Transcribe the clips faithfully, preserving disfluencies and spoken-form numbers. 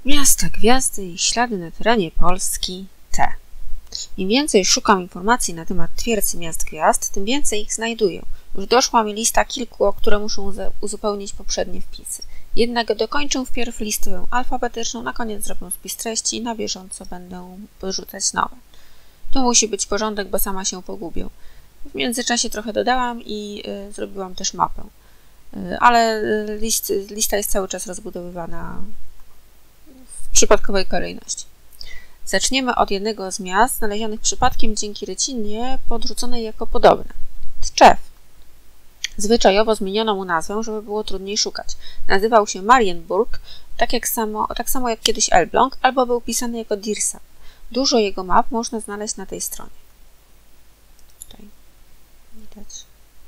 Miasta, gwiazdy i ślady na terenie Polski T. Im więcej szukam informacji na temat twierdz miast gwiazd, tym więcej ich znajduję. Już doszła mi lista kilku, o które muszę uzupełnić poprzednie wpisy. Jednak dokończę wpierw listę alfabetyczną, na koniec zrobię spis treści i na bieżąco będę podrzucać nowe. Tu musi być porządek, bo sama się pogubię. W międzyczasie trochę dodałam i y, zrobiłam też mapę. Y, ale list, lista jest cały czas rozbudowywana w przypadkowej kolejności. Zaczniemy od jednego z miast znalezionych przypadkiem dzięki rycinie podrzuconej jako podobne. Tczew. Zwyczajowo zmieniono mu nazwę, żeby było trudniej szukać. Nazywał się Marienburg, tak, jak samo, tak samo jak kiedyś Elbląg, albo był pisany jako Dirsa. Dużo jego map można znaleźć na tej stronie. Tutaj widać.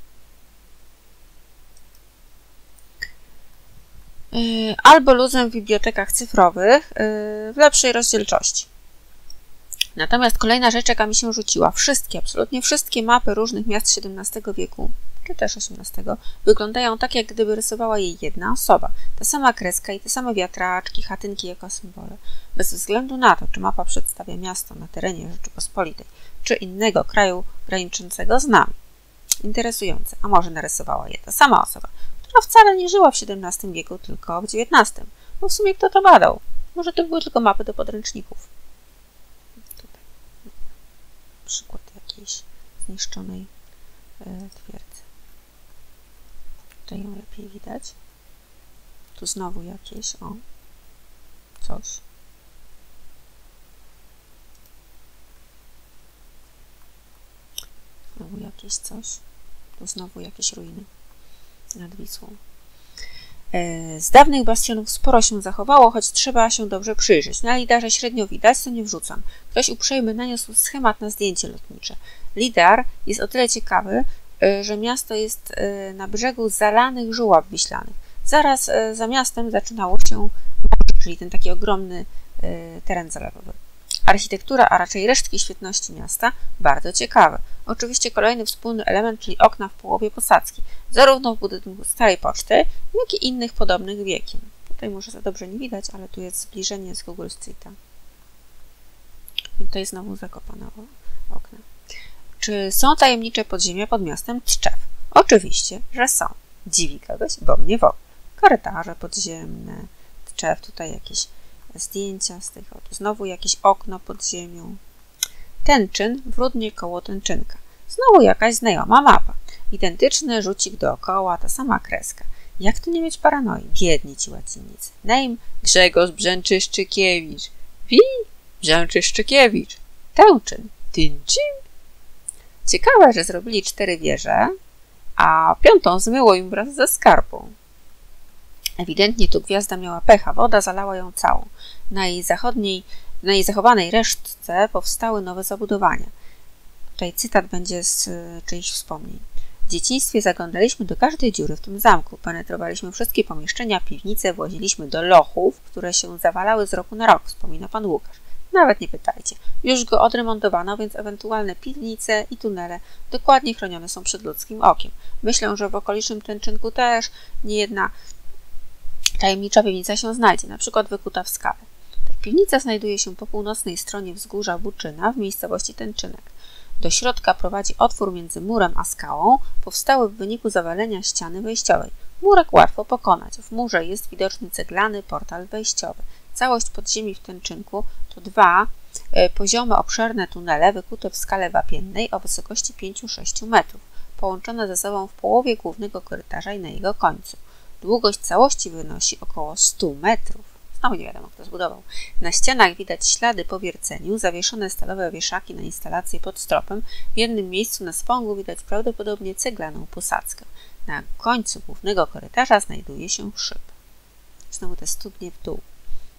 Yy, albo luzem w bibliotekach cyfrowych yy, w lepszej rozdzielczości. Natomiast kolejna rzecz, jaka mi się rzuciła, wszystkie, absolutnie wszystkie mapy różnych miast siedemnastego wieku, czy też osiemnastego, wyglądają tak, jak gdyby rysowała jej jedna osoba. Ta sama kreska i te same wiatraczki, chatynki jako symbole. Bez względu na to, czy mapa przedstawia miasto na terenie Rzeczypospolitej, czy innego kraju graniczącego z nami. Interesujące, a może narysowała je ta sama osoba, która wcale nie żyła w siedemnastym wieku, tylko w dziewiętnastym. Bo w sumie kto to badał? Może to były tylko mapy do podręczników. Tutaj przykład jakiejś zniszczonej e, twierdzy. Tutaj ją lepiej widać. Tu znowu jakieś, o, coś. Znowu jakieś coś. Tu znowu jakieś ruiny nad Wisłą. Z dawnych bastionów sporo się zachowało, choć trzeba się dobrze przyjrzeć. Na lidarze średnio widać, to nie wrzucam. Ktoś uprzejmy naniósł schemat na zdjęcie lotnicze. Lidar jest o tyle ciekawy, że miasto jest na brzegu zalanych żuław wiślanych. Zaraz za miastem zaczynało się morze, czyli ten taki ogromny teren zalewowy. Architektura, a raczej resztki świetności miasta, bardzo ciekawe. Oczywiście kolejny wspólny element, czyli okna w połowie posadzki, zarówno w budynku Starej Poczty, jak i innych podobnych wiekiem. Tutaj może za dobrze nie widać, ale tu jest zbliżenie z Google Streeta. I tutaj znowu zakopane okna. Czy są tajemnicze podziemia pod miastem Tczew? Oczywiście, że są. Dziwi kogoś, bo mnie w ogóle. Korytarze podziemne, Tczew, tutaj jakieś zdjęcia z tych, tu znowu jakieś okno pod ziemią. Tęczyn w Rudnie koło Tęczynka. Znowu jakaś znajoma mapa. Identyczny rzucik dookoła, ta sama kreska. Jak tu nie mieć paranoi? Biedni ci łacinnicy. Name Grzegorz Brzęczyszczykiewicz. Wi Brzęczyszczykiewicz. Tęczyn. Tęczyn. Ciekawe, że zrobili cztery wieże, a piątą zmyło im wraz ze skarpą. Ewidentnie tu gwiazda miała pecha, woda zalała ją całą. Na jej zachodniej, na jej zachowanej resztce powstały nowe zabudowania. Tutaj cytat będzie z czyichś wspomnień. W dzieciństwie zaglądaliśmy do każdej dziury w tym zamku, penetrowaliśmy wszystkie pomieszczenia, piwnice, właziliśmy do lochów, które się zawalały z roku na rok, wspomina pan Łukasz. Nawet nie pytajcie. Już go odremontowano, więc ewentualne piwnice i tunele dokładnie chronione są przed ludzkim okiem. Myślę, że w okolicznym Tęczynku też niejedna tajemnicza piwnica się znajdzie, na przykład wykuta w skale. Ta piwnica znajduje się po północnej stronie wzgórza Buczyna w miejscowości Tęczynek. Do środka prowadzi otwór między murem a skałą, powstały w wyniku zawalenia ściany wejściowej. Murek łatwo pokonać. W murze jest widoczny ceglany portal wejściowy. Całość podziemi w Tęczynku to dwa e, poziome, obszerne tunele wykute w skale wapiennej o wysokości pięć do sześciu metrów, połączone ze sobą w połowie głównego korytarza i na jego końcu. Długość całości wynosi około stu metrów. Znowu nie wiadomo, kto zbudował. Na ścianach widać ślady po wierceniu, zawieszone stalowe wieszaki na instalację pod stropem. W jednym miejscu na spągu widać prawdopodobnie ceglaną posadzkę. Na końcu głównego korytarza znajduje się szyb. Znowu te studnie w dół.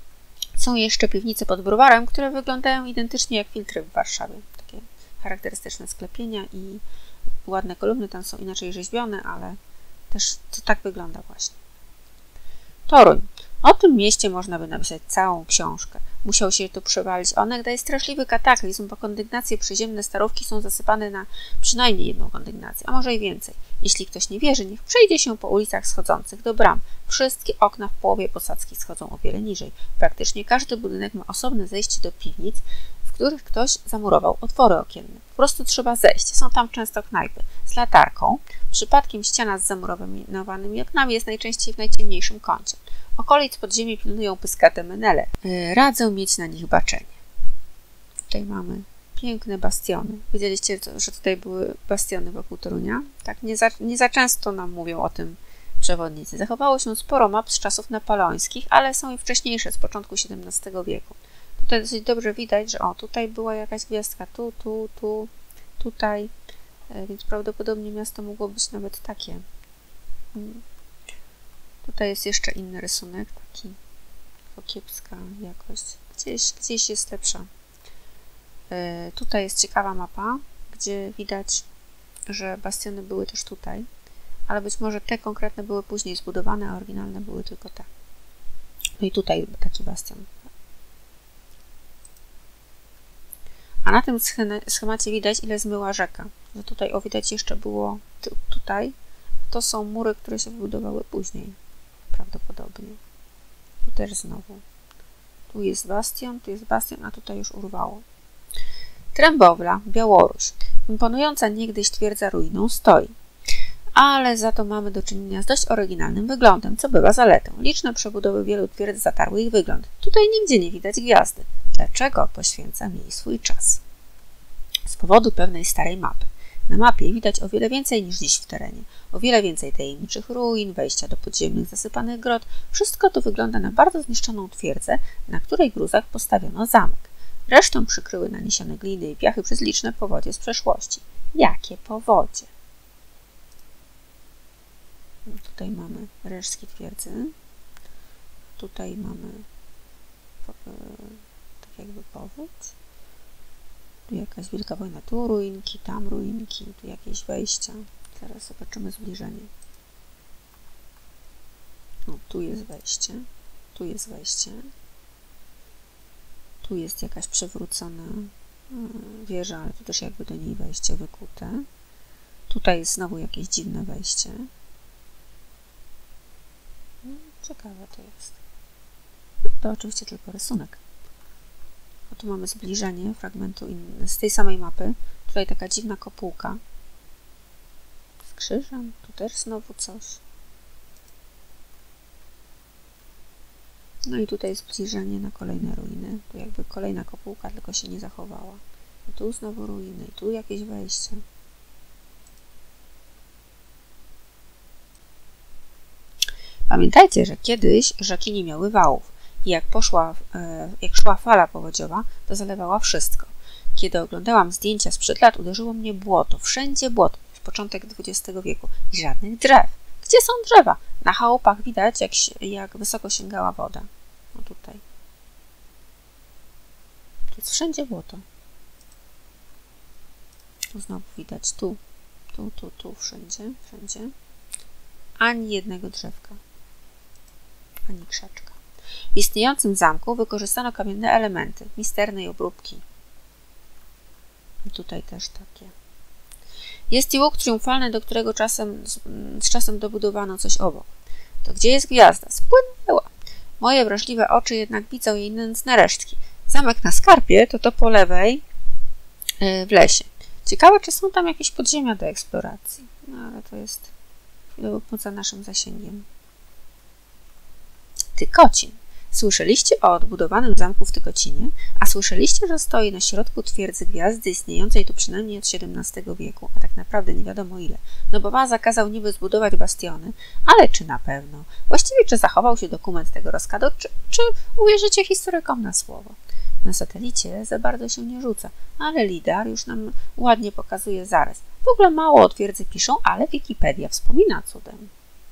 Są jeszcze piwnice pod browarem, które wyglądają identycznie jak filtry w Warszawie. Takie charakterystyczne sklepienia i ładne kolumny tam są inaczej rzeźbione, ale też to tak wygląda właśnie. Toruń. O tym mieście można by napisać całą książkę. Musiał się tu przewalić onegdaj straszliwy kataklizm, bo kondygnacje przyziemne starówki są zasypane na przynajmniej jedną kondygnację, a może i więcej. Jeśli ktoś nie wierzy, niech przejdzie się po ulicach schodzących do bram. Wszystkie okna w połowie posadzki schodzą o wiele niżej. Praktycznie każdy budynek ma osobne zejście do piwnic, w których ktoś zamurował otwory okienne. Po prostu trzeba zejść. Są tam często knajpy z latarką. Przypadkiem ściana z zamurowanymi oknami jest najczęściej w najciemniejszym kącie. Okolic podziemi pilnują pyskate menele. Radzę mieć na nich baczenie. Tutaj mamy piękne bastiony. Widzieliście, że tutaj były bastiony wokół Torunia? Tak, nie za, nie za często nam mówią o tym przewodnicy. Zachowało się sporo map z czasów napoleońskich, ale są i wcześniejsze, z początku siedemnastego wieku. Tutaj dosyć dobrze widać, że o, tutaj była jakaś gwiazdka, tu, tu, tu, tutaj, więc prawdopodobnie miasto mogło być nawet takie. Tutaj jest jeszcze inny rysunek, taki kiepska jakość. Gdzieś, gdzieś jest lepsza. Yy, tutaj jest ciekawa mapa, gdzie widać, że bastiony były też tutaj, ale być może te konkretne były później zbudowane, a oryginalne były tylko te. No i tutaj taki bastion. A na tym schemacie widać, ile zmyła rzeka. Że tutaj, o, widać jeszcze było tutaj. To są mury, które się wybudowały później. Prawdopodobnie. Tu też znowu. Tu jest bastion, tu jest bastion, a tutaj już urwało. Trębowla, Białoruś. Imponująca niegdyś twierdza ruiną stoi. Ale za to mamy do czynienia z dość oryginalnym wyglądem, co bywa zaletą. Liczne przebudowy wielu twierdz zatarły ich wygląd. Tutaj nigdzie nie widać gwiazdy. Dlaczego poświęcam jej swój czas? Z powodu pewnej starej mapy. Na mapie widać o wiele więcej niż dziś w terenie. O wiele więcej tajemniczych ruin, wejścia do podziemnych, zasypanych grot. Wszystko to wygląda na bardzo zniszczoną twierdzę, na której gruzach postawiono zamek. Resztę przykryły naniesione gliny i piachy przez liczne powodzie z przeszłości. Jakie powodzie? Tutaj mamy resztki twierdzy. Tutaj mamy tak jakby powódź. Tu jakaś wielka wojna, tu ruinki, tam ruinki, tu jakieś wejścia. Zaraz zobaczymy zbliżenie. No, tu jest wejście, tu jest wejście. Tu jest jakaś przewrócona wieża, ale tu też jakby do niej wejście wykute. Tutaj jest znowu jakieś dziwne wejście. No, ciekawe to jest. To oczywiście tylko rysunek. A tu mamy zbliżenie fragmentu inny, z tej samej mapy. Tutaj taka dziwna kopułka z krzyżem. Tu też znowu coś. No i tutaj zbliżenie na kolejne ruiny. Tu jakby kolejna kopułka, tylko się nie zachowała. I tu znowu ruiny. I tu jakieś wejście. Pamiętajcie, że kiedyś rzeki nie miały wałów. I jak poszła, jak szła fala powodziowa, to zalewała wszystko. Kiedy oglądałam zdjęcia sprzed lat, uderzyło mnie błoto. Wszędzie błoto. W początek dwudziestego wieku. I żadnych drzew. Gdzie są drzewa? Na chałupach widać, jak, jak wysoko sięgała woda. No tutaj. To jest wszędzie błoto. Tu znowu widać. Tu, tu, tu, tu. Wszędzie, wszędzie. Ani jednego drzewka. Ani krzaczka. W istniejącym zamku wykorzystano kamienne elementy, misterne i obróbki. I tutaj też takie. Jest i łuk triumfalny, do którego czasem, z czasem dobudowano coś obok. To gdzie jest gwiazda? Spłynęła. Moje wrażliwe oczy jednak widzą jej nędzne resztki. Zamek na skarpie to to po lewej w lesie. Ciekawe, czy są tam jakieś podziemia do eksploracji. No ale to jest chwilowo poza naszym zasięgiem. Tykocin. Słyszeliście o odbudowanym zamku w Tykocinie? A słyszeliście, że stoi na środku twierdzy gwiazdy istniejącej tu przynajmniej od siedemnastego wieku, a tak naprawdę nie wiadomo ile. No bo Waz zakazał niby zbudować bastiony, ale czy na pewno? Właściwie czy zachował się dokument tego rozkadu, czy, czy uwierzycie historykom na słowo? Na satelicie za bardzo się nie rzuca, ale lidar już nam ładnie pokazuje zarys. W ogóle mało o twierdzy piszą, ale Wikipedia wspomina cudem.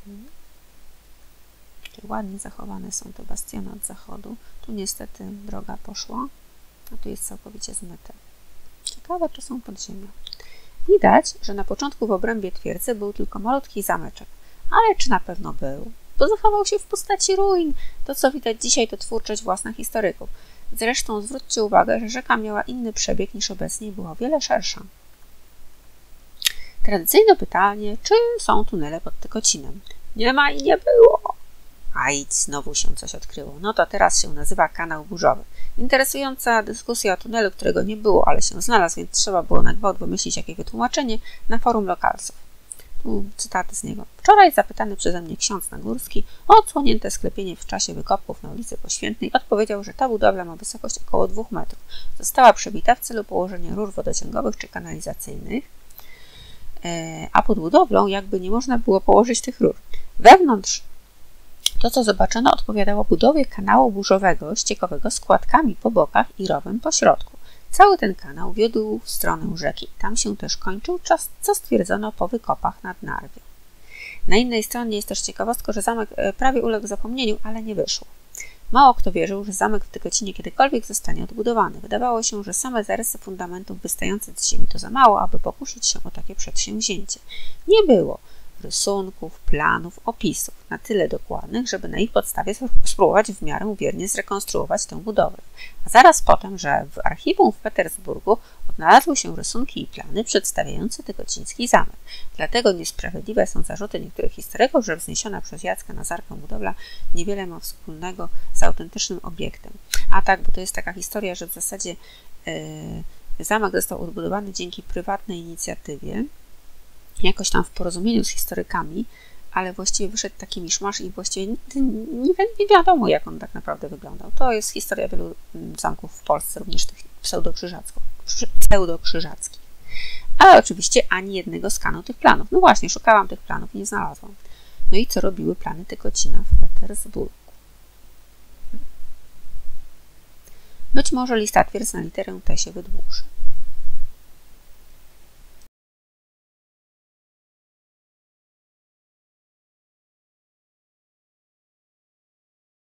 Ładnie zachowane są te bastiony od zachodu. Tu niestety droga poszła, a tu jest całkowicie zmyte. Ciekawe, czy są podziemia. Widać, że na początku w obrębie twierdzy był tylko malutki zameczek. Ale czy na pewno był? bo zachował się w postaci ruin. To, co widać dzisiaj, to twórczość własna historyków. Zresztą zwróćcie uwagę, że rzeka miała inny przebieg niż obecnie i była o wiele szersza. Tradycyjne pytanie, czy są tunele pod Tykocinem? Nie ma i nie było. A idź, znowu się coś odkryło. No to teraz się nazywa kanał burzowy. Interesująca dyskusja o tunelu, którego nie było, ale się znalazł, więc trzeba było na gwałt wymyślić jakieś wytłumaczenie na forum lokalsów. Tu cytaty z niego. Wczoraj zapytany przeze mnie ksiądz Nagórski o odsłonięte sklepienie w czasie wykopków na ulicy Poświętnej odpowiedział, że ta budowla ma wysokość około dwóch metrów. Została przebita w celu położenia rur wodociągowych czy kanalizacyjnych, a pod budowlą jakby nie można było położyć tych rur. Wewnątrz to, co zobaczono, odpowiadało budowie kanału burzowego, ściekowego z kładkami po bokach i rowem po środku. Cały ten kanał wiódł w stronę rzeki. Tam się też kończył, co stwierdzono po wykopach nad Narwią. Na innej stronie jest też ciekawostka, że zamek prawie uległ zapomnieniu, ale nie wyszło. Mało kto wierzył, że zamek w Tykocinie kiedykolwiek zostanie odbudowany. Wydawało się, że same zarysy fundamentów wystające z ziemi to za mało, aby pokusić się o takie przedsięwzięcie. Nie było rysunków, planów, opisów na tyle dokładnych, żeby na ich podstawie spróbować w miarę wiernie zrekonstruować tę budowlę. A zaraz potem, że w archiwum w Petersburgu odnalazły się rysunki i plany przedstawiające tykociński zamek. Dlatego niesprawiedliwe są zarzuty niektórych historyków, że wzniesiona przez Jacka Nazarkę budowla niewiele ma wspólnego z autentycznym obiektem. A tak, bo to jest taka historia, że w zasadzie yy, zamek został odbudowany dzięki prywatnej inicjatywie, jakoś tam w porozumieniu z historykami, ale właściwie wyszedł taki miszmasz i właściwie nie, nie, nie wiadomo, jak on tak naprawdę wyglądał. To jest historia wielu zamków w Polsce, również tych pseudokrzyżackich. Ale oczywiście ani jednego skanu tych planów. No właśnie, szukałam tych planów i nie znalazłam. No i co robiły plany Tykocina w Petersburgu? Być może lista twierdz na literę T się wydłuży.